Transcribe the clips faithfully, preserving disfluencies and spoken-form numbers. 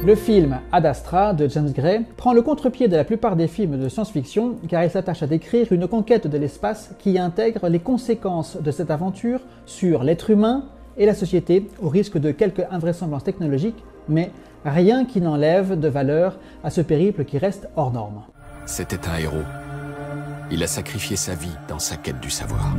Le film Ad Astra de James Gray prend le contre-pied de la plupart des films de science-fiction car il s'attache à décrire une conquête de l'espace qui intègre les conséquences de cette aventure sur l'être humain et la société au risque de quelques invraisemblances technologiques, mais rien qui n'enlève de valeur à ce périple qui reste hors norme. C'était un héros. Il a sacrifié sa vie dans sa quête du savoir.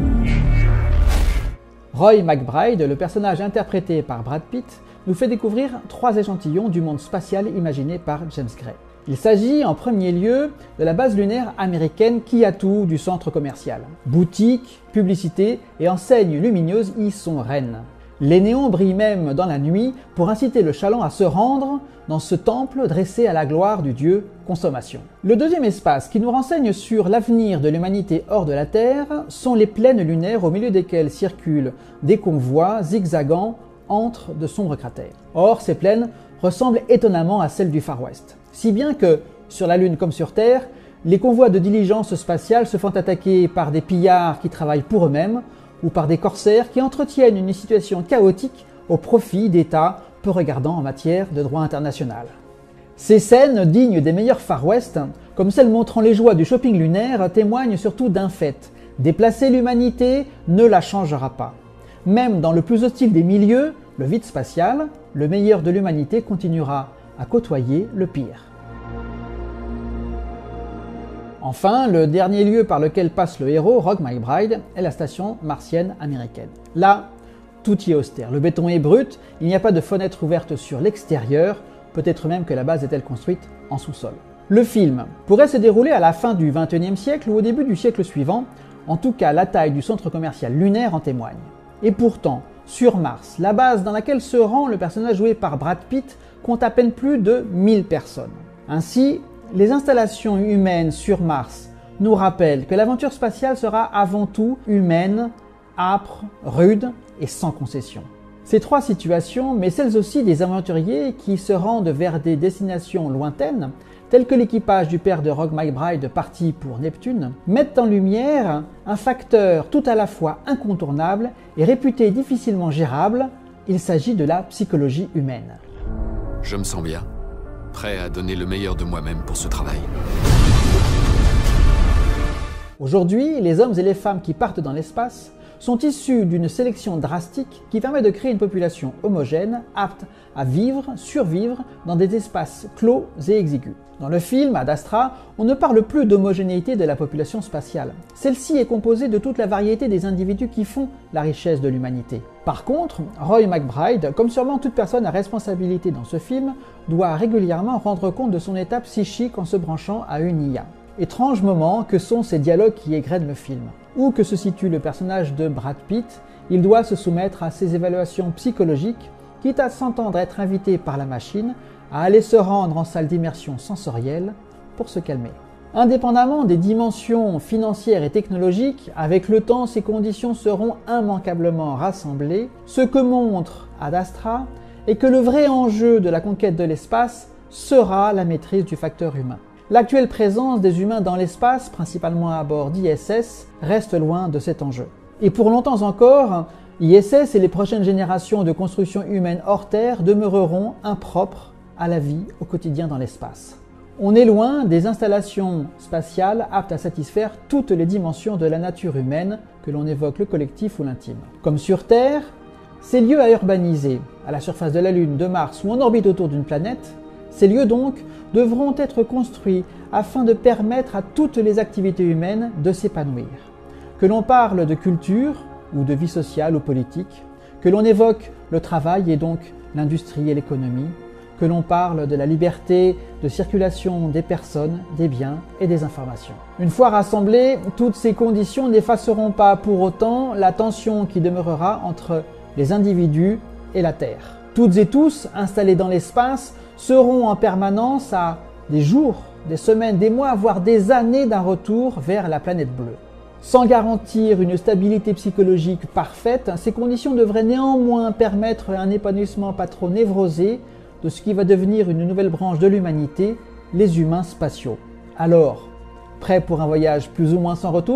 Roy McBride, le personnage interprété par Brad Pitt, nous fait découvrir trois échantillons du monde spatial imaginé par James Gray. Il s'agit en premier lieu de la base lunaire américaine Kiatu du centre commercial. Boutiques, publicités et enseignes lumineuses y sont reines. Les néons brillent même dans la nuit pour inciter le chaland à se rendre dans ce temple dressé à la gloire du dieu consommation. Le deuxième espace qui nous renseigne sur l'avenir de l'humanité hors de la Terre sont les plaines lunaires au milieu desquelles circulent des convois zigzagant entre de sombres cratères. Or, ces plaines ressemblent étonnamment à celles du Far West. Si bien que, sur la Lune comme sur Terre, les convois de diligences spatiales se font attaquer par des pillards qui travaillent pour eux-mêmes ou par des corsaires qui entretiennent une situation chaotique au profit d'États peu regardants en matière de droit international. Ces scènes, dignes des meilleurs Far West, comme celles montrant les joies du shopping lunaire, témoignent surtout d'un fait. Déplacer l'humanité ne la changera pas. Même dans le plus hostile des milieux, le vide spatial, le meilleur de l'humanité continuera à côtoyer le pire. Enfin, le dernier lieu par lequel passe le héros, Roy McBride, est la station martienne américaine. Là, tout y est austère. Le béton est brut, il n'y a pas de fenêtre ouverte sur l'extérieur, peut-être même que la base est-elle construite en sous-sol. Le film pourrait se dérouler à la fin du vingt et unième siècle ou au début du siècle suivant, en tout cas la taille du centre commercial lunaire en témoigne. Et pourtant, sur Mars, la base dans laquelle se rend le personnage joué par Brad Pitt compte à peine plus de mille personnes. Ainsi, les installations humaines sur Mars nous rappellent que l'aventure spatiale sera avant tout humaine, âpre, rude et sans concession. Ces trois situations, mais celles aussi des aventuriers qui se rendent vers des destinations lointaines, telles que l'équipage du père de Roy McBride parti pour Neptune, mettent en lumière un facteur tout à la fois incontournable et réputé difficilement gérable, il s'agit de la psychologie humaine. Je me sens bien, prêt à donner le meilleur de moi-même pour ce travail. Aujourd'hui, les hommes et les femmes qui partent dans l'espace sont issus d'une sélection drastique qui permet de créer une population homogène, apte à vivre, survivre dans des espaces clos et exigus. Dans le film Ad Astra, on ne parle plus d'homogénéité de la population spatiale. Celle-ci est composée de toute la variété des individus qui font la richesse de l'humanité. Par contre, Roy McBride, comme sûrement toute personne à responsabilité dans ce film, doit régulièrement rendre compte de son état psychique en se branchant à une I A. Étrange moment que sont ces dialogues qui égrènent le film. Où que se situe le personnage de Brad Pitt, il doit se soumettre à ces évaluations psychologiques, quitte à s'entendre être invité par la machine à aller se rendre en salle d'immersion sensorielle pour se calmer. Indépendamment des dimensions financières et technologiques, avec le temps, ces conditions seront immanquablement rassemblées. Ce que montre Ad Astra est que le vrai enjeu de la conquête de l'espace sera la maîtrise du facteur humain. L'actuelle présence des humains dans l'espace, principalement à bord d'I S S, reste loin de cet enjeu. Et pour longtemps encore, I S S et les prochaines générations de constructions humaines hors Terre demeureront impropres à la vie au quotidien dans l'espace. On est loin des installations spatiales aptes à satisfaire toutes les dimensions de la nature humaine, que l'on évoque le collectif ou l'intime. Comme sur Terre, ces lieux à urbaniser, à la surface de la Lune, de Mars ou en orbite autour d'une planète, ces lieux donc devront être construits afin de permettre à toutes les activités humaines de s'épanouir. Que l'on parle de culture ou de vie sociale ou politique, que l'on évoque le travail et donc l'industrie et l'économie, que l'on parle de la liberté de circulation des personnes, des biens et des informations. Une fois rassemblées, toutes ces conditions n'effaceront pas pour autant la tension qui demeurera entre les individus et la Terre. Toutes et tous, installés dans l'espace, seront en permanence à des jours, des semaines, des mois, voire des années d'un retour vers la planète bleue. Sans garantir une stabilité psychologique parfaite, ces conditions devraient néanmoins permettre un épanouissement pas trop névrosé de ce qui va devenir une nouvelle branche de l'humanité, les humains spatiaux. Alors, prêts pour un voyage plus ou moins sans retour ?